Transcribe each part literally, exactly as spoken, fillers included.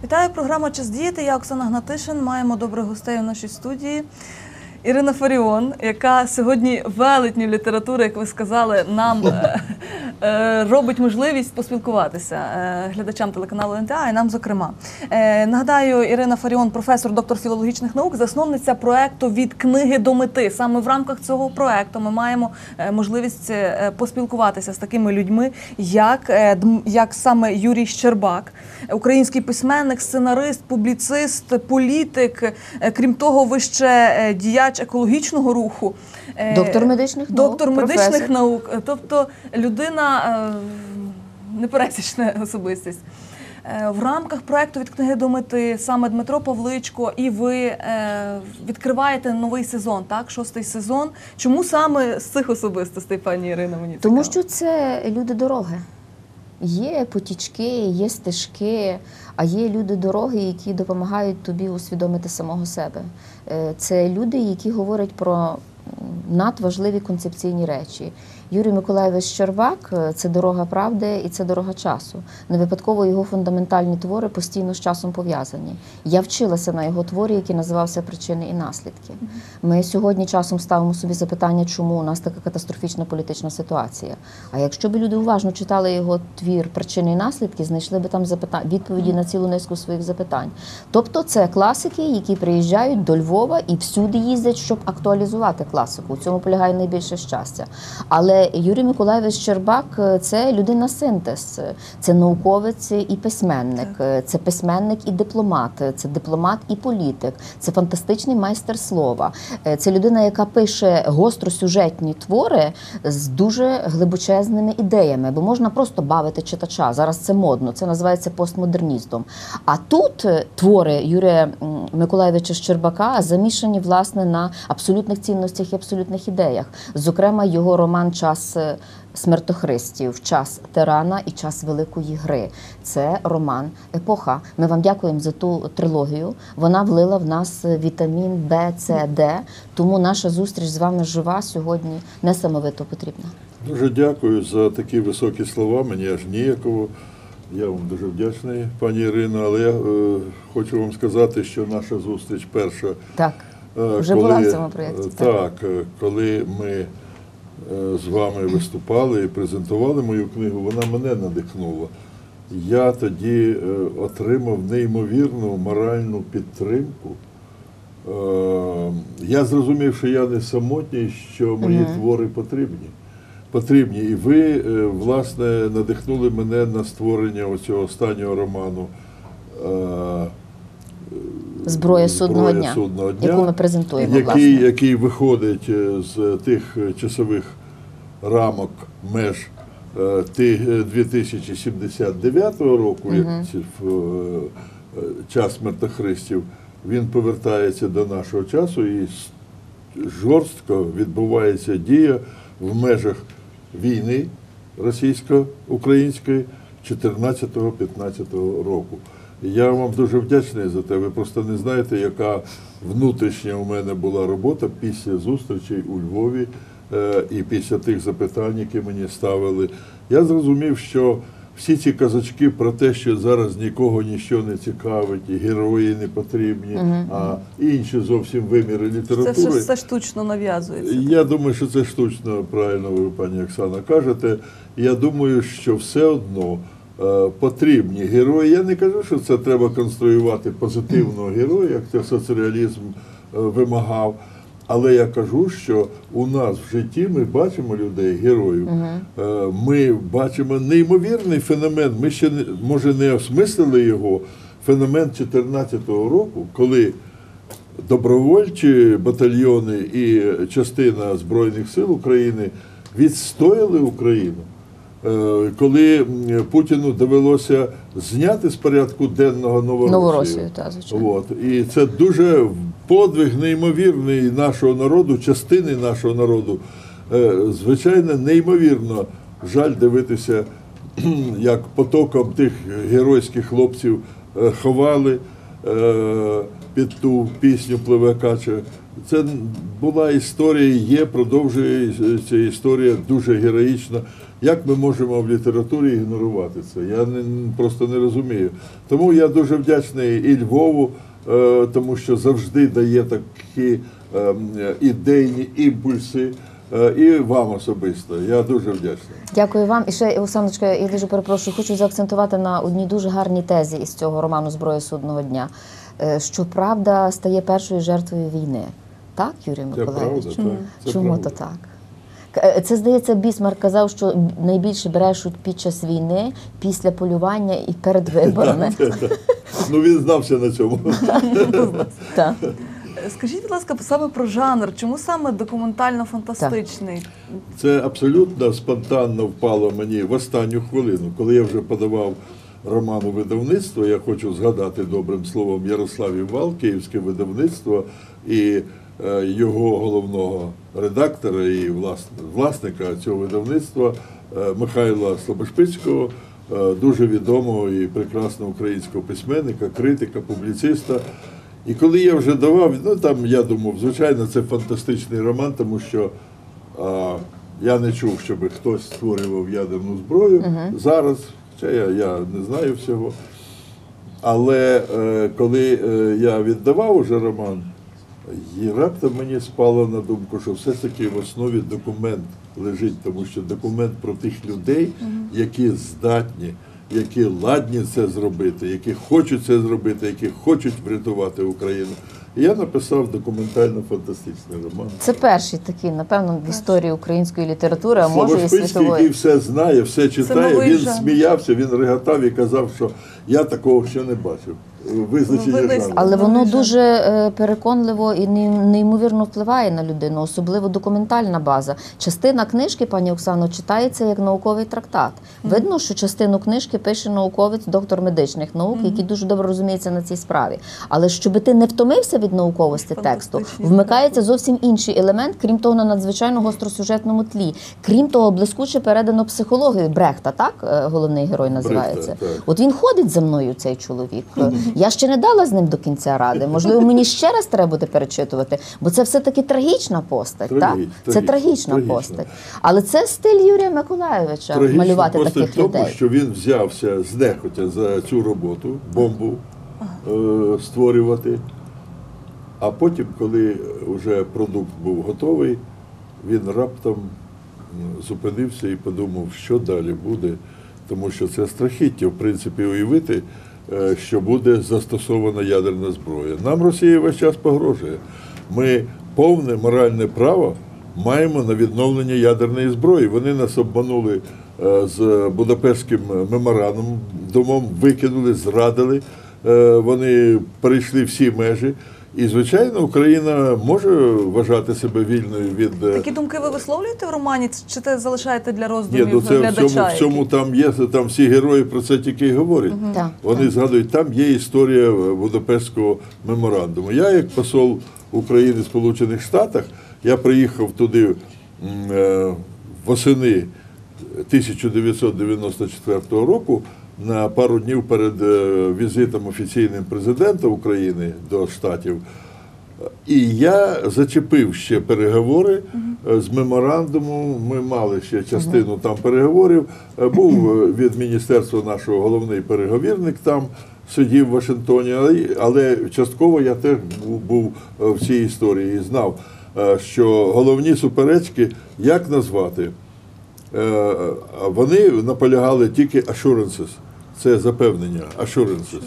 Вітаю, програма «Час діяти». Я Оксана Гнатишин. Маємо добрих гостей у нашій студії. Ірина Фаріон, яка сьогодні велетню літератури, як ви сказали, нам робить можливість поспілкуватися глядачам телеканалу ен те а і нам зокрема. Нагадаю, Ірина Фаріон – професор, доктор філологічних наук, засновниця проєкту «Від книги до мети». Саме в рамках цього проєкту ми маємо можливість поспілкуватися з такими людьми, як, як саме Юрій Щербак, український письменник, сценарист, публіцист, політик, крім того, ви ще діяч екологічного руху. Доктор медичних наук. Доктор медичних наук. Тобто людина непересічна особистість. В рамках проєкту «Від книги до мети» саме Дмитро Павличко і ви відкриваєте новий сезон, так? Шостий сезон. Чому саме з цих особистостей, пані Ірина, мені цікаво? Тому що це люди дороги. Є потічки, є стежки, а є люди дороги, які допомагають тобі усвідомити самого себе. Це люди, які говорять про надважливі концепційні речі. Юрій Миколайович Щербак – це дорога правди і це дорога часу. Не випадково його фундаментальні твори постійно з часом пов'язані. Я вчилася на його творі, який називався «Причини і наслідки». Ми сьогодні часом ставимо собі запитання, чому у нас така катастрофічна політична ситуація. А якщо б люди уважно читали його твір «Причини і наслідки», знайшли б там відповіді на цілу низку своїх запитань. Тобто це класики, які приїжджають до Львова і всюди їздять, щоб актуалізувати класику. У цьому полягає найбільше щастя. Але Юрій Миколайович Щербак – це людина-синтез, це науковець і письменник, це письменник і дипломат, це дипломат і політик, це фантастичний майстер слова, це людина, яка пише гостросюжетні твори з дуже глибочезними ідеями, бо можна просто бавити читача, зараз це модно, це називається постмодернізмом. А тут твори Юрія Миколайовича Щербака замішані, власне, на абсолютних цінностях і абсолютних ідеях. Зокрема, його роман «Час смертохристів», «Час тирана» і «Час великої гри». Це роман «Епоха». Ми вам дякуємо за ту трилогію. Вона влила в нас вітамін Б, С, Д. Тому наша зустріч з вами жива сьогодні несамовито потрібна. Дуже дякую за такі високі слова. Мені аж ніяково. Я вам дуже вдячний, пані Ірино. Але я е, хочу вам сказати, що наша зустріч перша. Так, вже коли, була в цьому проєкті. Так, так, коли ми з вами виступали і презентували мою книгу, вона мене надихнула. Я тоді отримав неймовірну моральну підтримку. Я зрозумів, що я не самотній, що мої mm-hmm. твори потрібні. Потрібні. І ви, власне, надихнули мене на створення оцього останнього роману «Зброя судного дня», судного дня, яку ми презентуємо, який, який виходить з тих часових рамок меж дві тисячі сімдесят дев'ятого року, uh-huh. як час смертохристів, він повертається до нашого часу і жорстко відбувається дія в межах війни російсько-української чотирнадцятого-п'ятнадцятого року. Я вам дуже вдячний за те. Ви просто не знаєте, яка внутрішня у мене була робота після зустрічей у Львові і після тих запитань, які мені ставили. Я зрозумів, що всі ці казочки про те, що зараз нікого нічого не цікавить, і герої не потрібні, uh-huh. а інші зовсім виміри літератури. Це все штучно нав'язується. Я думаю, що це штучно, правильно ви, пані Оксана, кажете. Я думаю, що все одно потрібні герої. Я не кажу, що це треба конструювати позитивного героя, як це соцреалізм вимагав. Але я кажу, що у нас в житті ми бачимо людей, героїв. Uh-huh. Ми бачимо неймовірний феномен. Ми ще, може, не осмислили його. Феномен чотирнадцятого року, коли добровольчі батальйони і частина Збройних сил України відстояли Україну. Коли Путіну довелося зняти з порядку денного Новоросію. Новоросію, так, звичайно. От. І це дуже подвиг неймовірний нашого народу, частини нашого народу. Звичайно, неймовірно жаль дивитися, як потоком тих геройських хлопців ховали під ту пісню «Пливе кача». Це була історія, є, продовжує ця історія дуже героїчна. Як ми можемо в літературі ігнорувати це? Я не, просто не розумію. Тому я дуже вдячний і Львову, е, тому що завжди дає такі е, ідейні імпульси, е, і вам особисто. Я дуже вдячний. Дякую вам. І ще, Оксаночка, я дуже перепрошую, хочу заакцентувати на одній дуже гарній тезі із цього роману «Зброя судного дня», е, що правда стає першою жертвою війни. Так, Юрій Миколайович? Це правда, так. Це Чому правда. то так? Це, здається, Бісмарк казав, що найбільше брешуть під час війни, після полювання і перед виборами. Ну, він знався на цьому. Так. Скажіть, будь ласка, саме про жанр. Чому саме документально-фантастичний? Це абсолютно спонтанно впало мені в останню хвилину. Коли я вже подавав роман у видавництво, я хочу згадати добрим словом Ярослав Івал, київське видавництво, і е, його головного редактора і власника цього видавництва е, Михайла Слобошпицького, е, дуже відомого і прекрасного українського письменника, критика, публіциста. І коли я вже давав, ну там я думав, звичайно, це фантастичний роман, тому що а, я не чув, щоб хтось створював ядерну зброю. Uh-huh. Зараз, хоча я, я не знаю всього. Але е, коли е, я віддавав уже роман, і раптом мені спало на думку, що все ж таки в основі документ лежить, тому що документ про тих людей, uh-huh. які здатні, які ладні це зробити, які хочуть це зробити, які хочуть врятувати Україну. І я написав документально-фантастичний роман. Це перший такий, напевно, в історії української літератури, а може і Слобошпицький, світової. який все знає, все читає, він жанр. сміявся, він реготав і казав, що я такого ще не бачив. Визначення Ну, жанру. Але воно Новий дуже е, переконливо і ней- неймовірно впливає на людину, особливо документальна база. Частина книжки, пані Оксано, читається як науковий трактат. Видно, що частину книжки пише науковець, доктор медичних наук, який дуже добре розуміється на цій справі. Але щоб ти не втомився від науковості тексту, Фантастичні вмикається зовсім інший елемент, крім того, на надзвичайно гостросюжетному тлі. Крім того, блискуче передано психологію Брехта, так е, головний герой називається. Брехта, так. От він ходить за мною, цей чоловік. Я ще не дала з ним до кінця ради. Можливо, мені ще раз треба буде перечитувати, бо це все-таки трагічна постать. Трагіч- так? Це трагічна, трагічна трагічна. постать. Але це стиль Юрія Миколайовича Трагічна малювати постать таких в тому, людей. що він взявся знехотя за цю роботу, бомбу е, створювати. А потім, коли вже продукт був готовий, він раптом м, зупинився і подумав, що далі буде. Тому що це страхіття, в принципі, уявити, е, що буде застосована ядерна зброя. Нам Росія весь час погрожує. Ми повне моральне право маємо на відновлення ядерної зброї. Вони нас обманули е, з Будапештським меморандумом, викинули, зрадили. Е, Вони перейшли всі межі. І, звичайно, Україна може вважати себе вільною від... е, Такі думки ви висловлюєте в романі, чи те залишаєте для Ні, роздумів ну це в глядача? цьому, в цьому там є, там всі герої про це тільки й говорять. Так, Вони так. згадують, там є історія Будапештського меморандуму. Я, як посол України в Сполучених Штатах, я приїхав туди м, е, восени тисяча дев'ятсот дев'яносто четвертого року на пару днів перед е, візитом офіційним президента України до Штатів. І я зачепив ще переговори е, з меморандуму. Ми мали ще частину там переговорів. Е, Був е, від міністерства нашого головний переговірник там, сидів в Вашингтоні, але, але частково я теж був, був е, в цій історії і знав, е, що головні суперечки, як назвати, е, вони наполягали тільки assurances, це запевнення, assurances.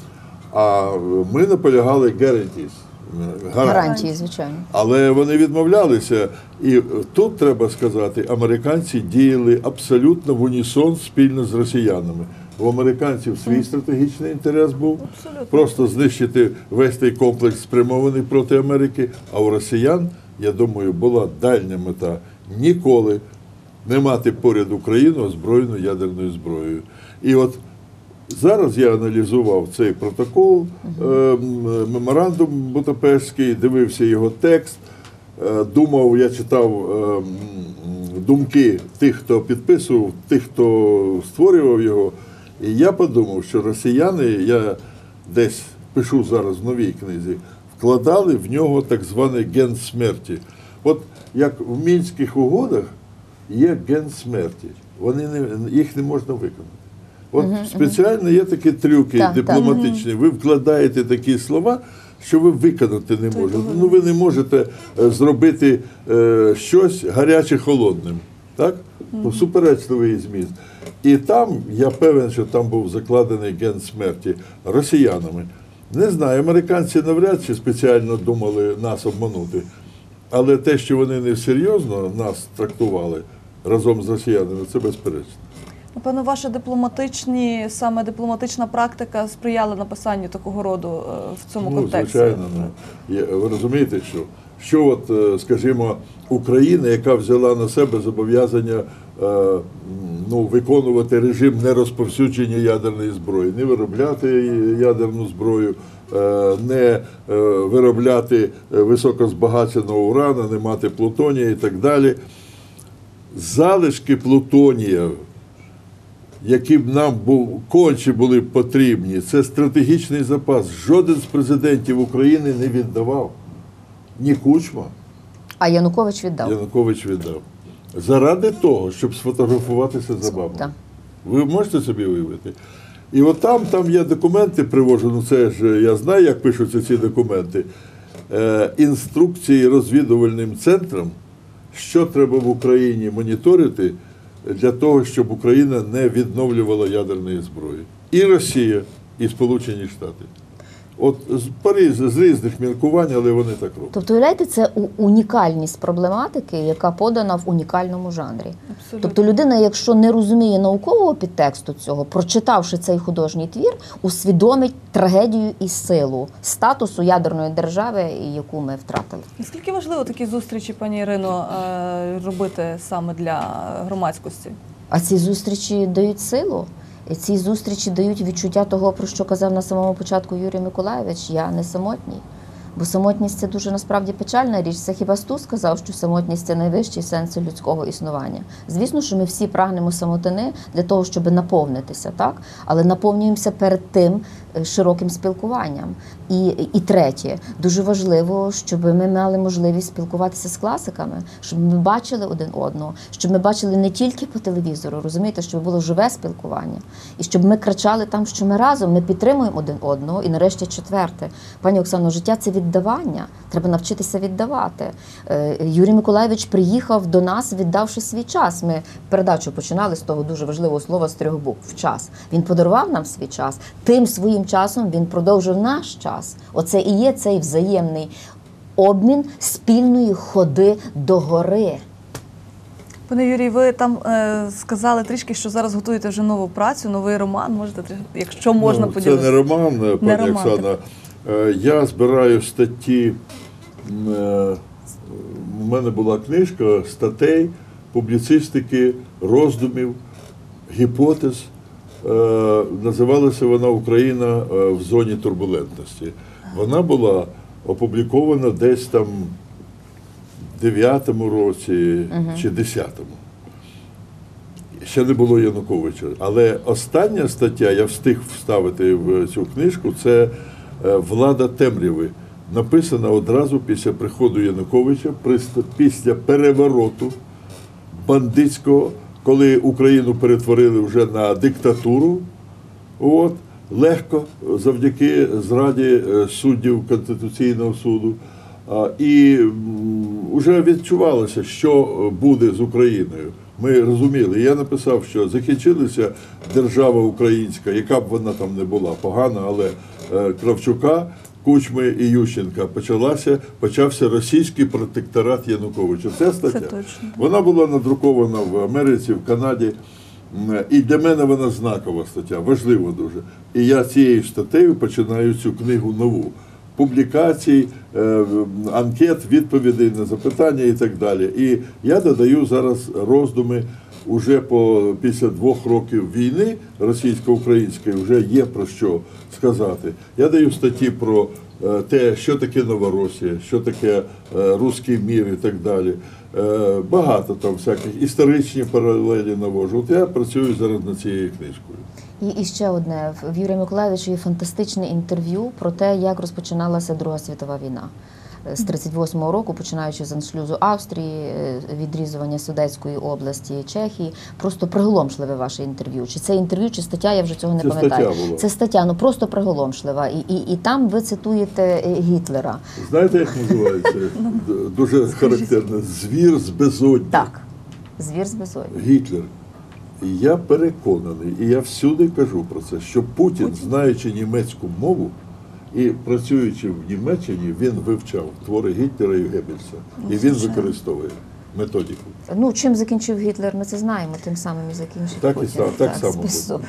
А ми наполягали guarantees. Гарантії, звичайно. Але вони відмовлялися. І тут, треба сказати, американці діяли абсолютно в унісон спільно з росіянами. У американців свій стратегічний інтерес був Абсолютно. просто знищити весь той комплекс, спрямований проти Америки. А у росіян, я думаю, була дальня мета ніколи не мати поряд Україну озброєну ядерною зброєю. І от зараз я аналізував цей протокол, е, меморандум Будапештський, дивився його текст, е, думав, я читав е, думки тих, хто підписував, тих, хто створював його, і я подумав, що росіяни, я десь пишу зараз в новій книзі, вкладали в нього так званий ген смерті. От як в Мінських угодах є ген смерті, вони не, їх не можна виконати. От спеціально є такі трюки Так, дипломатичні. Ви вкладаєте такі слова, що ви виконати не можете. Ну ви не можете е, зробити е, щось гаряче холодним. Так? Ну, суперечливий зміст. І там, я певен, що там був закладений ген смерті росіянами. Не знаю, американці навряд чи спеціально думали нас обманути. Але те, що вони несерйозно нас трактували разом з росіянами, це безперечно. Напевно, ваша дипломатичні, саме дипломатична практика сприяла написанню такого роду е, в цьому Ну, контексті. звичайно. Ну, є- ви розумієте, що, що от, е, скажімо, Україна, яка взяла на себе зобов'язання е, м, ну, виконувати режим нерозповсюдження ядерної зброї, не виробляти ядерну зброю, е, не е, виробляти е, високозбагаченого урана, не мати плутонія і так далі. Залишки плутонія, які б нам був, конче були б потрібні, це стратегічний запас. Жоден з президентів України не віддавав. Ні Кучма, А Янукович віддав. Янукович віддав. Заради того, щоб сфотографуватися за бабою. Так. Ви можете собі уявити? І от там, там я документи привожу, ну це ж я знаю, як пишуться ці документи. Е, інструкції розвідувальним центрам, що треба в Україні моніторити для того, щоб Україна не відновлювала ядерної зброї. І Росія, і Сполучені Штати. От з Париж, з різних міркувань, але вони так роблять. Тобто, уявляєте, це у- унікальність проблематики, яка подана в унікальному жанрі. Абсолютно. Тобто людина, якщо не розуміє наукового підтексту цього, прочитавши цей художній твір, усвідомить трагедію і силу статусу ядерної держави, яку ми втратили. Наскільки важливо такі зустрічі, пані Ірино, е, робити саме для громадськості? А ці зустрічі дають силу. І ці зустрічі дають відчуття того, про що казав на самому початку Юрій Миколайович: я не самотній. Бо самотність – це дуже насправді печальна річ. Це хіба Стус сказав, що самотність – це найвищий сенс людського існування. Звісно, що ми всі прагнемо самотини для того, щоб наповнитися, так? Але наповнюємося перед тим е, широким спілкуванням. І, і третє, дуже важливо, щоб ми мали можливість спілкуватися з класиками, щоб ми бачили один одного, щоб ми бачили не тільки по телевізору, розумієте, щоб було живе спілкування. І щоб ми кричали там, що ми разом, ми підтримуємо один одного. І нарешті четверте. Пані Оксано, життя – це віддавання. Треба навчитися віддавати. Е, Юрій Миколайович приїхав до нас, віддавши свій час. Ми передачу починали з того дуже важливого слова з трьох букв – час. Він подарував нам свій час. Тим своїм часом він продовжив наш час. Оце і є цей взаємний обмін спільної ходи до гори. Пане Юрій, ви там е, сказали трішки, що зараз готуєте вже нову працю, новий роман. Можете, трішки, якщо можна, Ну, поділитися? це не роман, пані Не роман, Оксана. Е, Я збираю статті. е, У мене була книжка статей, публіцистики, роздумів, гіпотез. Е, Називалася вона «Україна е, в зоні турбулентності». Вона була опублікована десь там в дев'ятому році чи десятому. Ще не було Януковича. Але остання стаття, я встиг вставити в цю книжку, це е, «Влада темряви», написана одразу після приходу Януковича, пris- після перевороту бандитського, коли Україну перетворили вже на диктатуру. От, легко, завдяки зраді е, суддів Конституційного суду. А, І вже відчувалося, що буде з Україною. Ми розуміли. Я написав, що закінчилася держава українська, яка б вона там не була погана, але е, Кравчука, Кучми і Ющенка почалася, почався російський протекторат Януковича. Це стаття. Це точно. Вона була надрукована в Америці, в Канаді. М, І для мене вона знакова стаття, важлива дуже. І я цією статтею починаю цю книгу нову. Публікацій, е, анкет, відповідей на запитання і так далі. І я додаю зараз роздуми уже по, після двох років війни російсько-української, вже є про що сказати. Я даю статті про е, те, що таке Новоросія, що таке е, руський мір і так далі. Е, Багато там всяких історичні паралелі навожу. От я працюю зараз над цією книжкою. І, і ще одне. В Юрія Миколайовича є фантастичне інтерв'ю про те, як розпочиналася Друга світова війна. З тридцять восьмого року, починаючи з аншлюзу Австрії, відрізування Судетської області, Чехії. Просто приголомшливе ваше інтерв'ю. Чи це інтерв'ю, чи стаття, я вже цього не Це пам'ятаю. стаття була. Це стаття, ну просто приголомшлива. І, і, і там ви цитуєте Гітлера. Знаєте, як називається? Дуже характерно. Звір з безодні. Так, звір з безодні. Гітлер. І я переконаний, і я всюди кажу про це, що Путін, знаючи німецьку мову і працюючи в Німеччині, він вивчав твори Гітлера і Геббельса. І він використовує методику. Ну, чим закінчив Гітлер, ми це знаємо, тим самим і закінчив Так і Путін. сам- так само з буде. безсоння.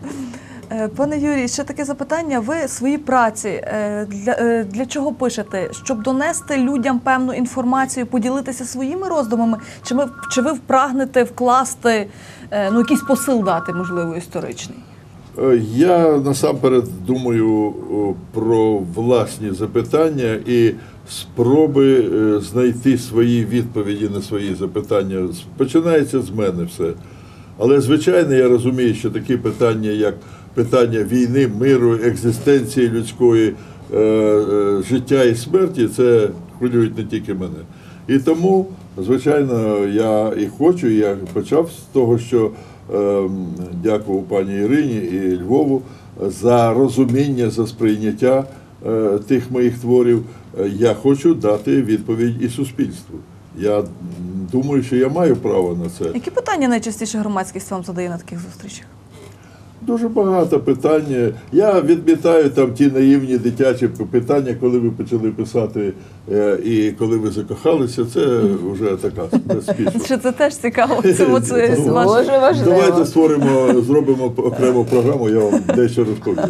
Е, Пане Юрій, ще таке запитання. Ви свої праці е, для, е, для чого пишете? Щоб донести людям певну інформацію, поділитися своїми роздумами? Чи, ми, чи ви прагнете вкласти, е, ну, якийсь посил дати, можливо, історичний? Е, Я насамперед думаю о, про власні запитання і спроби е, знайти свої відповіді на свої запитання. Починається з мене все. Але, звичайно, я розумію, що такі питання, як питання війни, миру, екзистенції людської, е, е, життя і смерті, це хвилюють не тільки мене. І тому, звичайно, я і хочу, і я почав з того, що е, дякую пані Ірині і Львову за розуміння, за сприйняття е, тих моїх творів. Е, Я хочу дати відповідь і суспільству. Я думаю, що я маю право на це. Які питання найчастіше громадськість вам задає на таких зустрічах? Дуже багато питань. Я відмітаю там ті наївні дитячі питання, коли ви почали писати е, і коли ви закохалися, це вже така спішка. Чи це теж цікаво? Це оце Ну, ваше- Дуже важливо. Давайте створимо, зробимо окрему програму, я вам дещо розповім.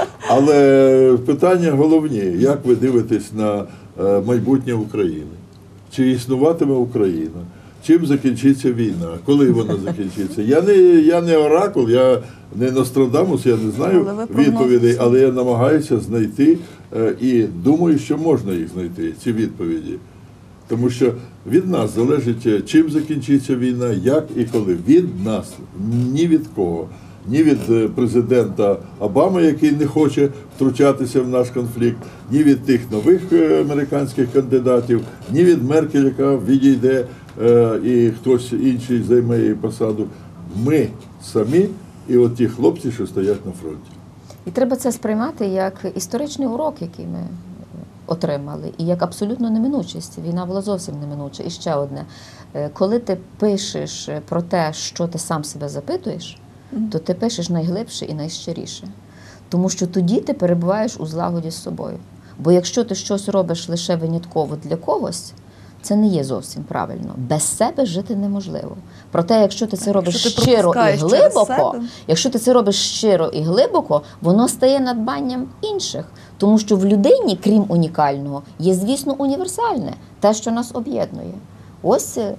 Але питання головні, як ви дивитесь на е, майбутнє України? Чи існуватиме Україна? Чим закінчиться війна? Коли вона закінчиться? Я не, я не оракул, я не Нострадамус, я не знаю Але ви прогноз. відповідей, але я намагаюся знайти е, і думаю, що можна їх знайти, ці відповіді. Тому що від нас залежить, чим закінчиться війна, як і коли. Від нас, ні від кого. Ні від е, президента Обами, який не хоче втручатися в наш конфлікт, ні від тих нових е, американських кандидатів, ні від Меркель, яка відійде е, і хтось інший займе її посаду. Ми самі і от ті хлопці, що стоять на фронті. І треба це сприймати як історичний урок, який ми отримали, і як абсолютно неминучість. Війна була зовсім неминуча. І ще одне. Е, Коли ти пишеш про те, що ти сам себе запитуєш, то ти пишеш найглибше і найщиріше. Тому що тоді ти перебуваєш у злагоді з собою. Бо якщо ти щось робиш лише винятково для когось, це не є зовсім правильно. Без себе жити неможливо. Проте, якщо ти це робиш якщо ти щиро і пропускаєш через глибоко, себе. якщо ти це робиш щиро і глибоко, воно стає надбанням інших. Тому що в людині, крім унікального, є, звісно, універсальне, те, що нас об'єднує. Ось е,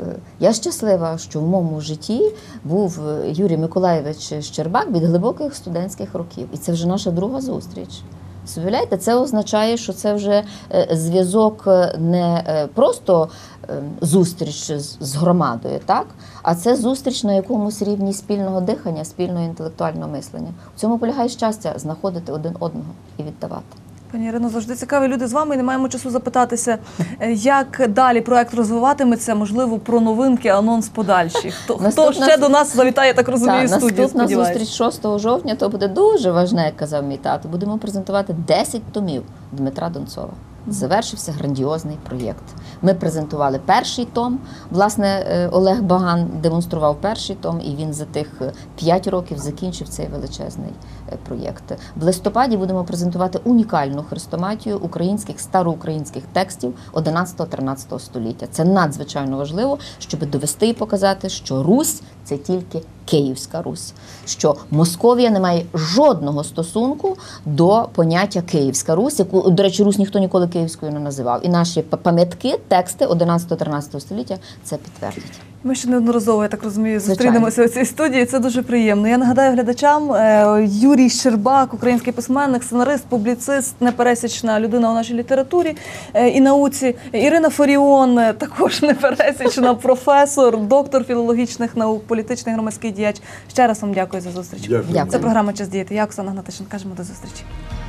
я щаслива, що в моєму житті був Юрій Миколайович Щербак від глибоких студентських років. І це вже наша друга зустріч. Уявляєте, це означає, що це вже е, зв'язок не е, просто е, зустріч з, з громадою, так? А це зустріч на якомусь рівні спільного дихання, спільного інтелектуального мислення. У цьому полягає щастя знаходити один одного і віддавати. Пані Ірино, завжди цікаві люди з вами, і не маємо часу запитатися, е, як далі проект розвиватиметься, можливо, про новинки, анонс подальший. Хто, хто Наступна ще зу- до нас завітає, я так розумію, в Так, студію, наступна сподіваюся. зустріч шостого жовтня, то буде дуже важне, як казав мій тато. Будемо презентувати десять томів Дмитра Донцова. Завершився грандіозний проєкт. Ми презентували перший том. Власне, е, Олег Баган демонстрував перший том, і він за тих п'ять років закінчив цей величезний е, проєкт. В листопаді будемо презентувати унікальну хрестоматію українських староукраїнських текстів одинадцятого-тринадцятого століття. Це надзвичайно важливо, щоб довести і показати, що Русь – це тільки Київська Русь, що Московія не має жодного стосунку до поняття Київська Русь, яку, до речі, Русь ніхто ніколи Київською не називав. І наші пам'ятки, тексти одинадцятого-тринадцятого століття це підтвердять. Ми ще неодноразово, я так розумію, Звичайно. зустрінемося у цій студії. Це дуже приємно. Я нагадаю глядачам, е, Юрій Юрій Щербак, український письменник, сценарист, публіцист, непересічна людина у нашій літературі е, і науці. Ірина Фаріон, е, також непересічна професор, доктор філологічних наук, політичний громадський діяч. Ще раз вам дякую за зустріч. Дякую. Дякую. Це програма «Час діяти». Я Оксана Гнатишин. Кажемо до зустрічі.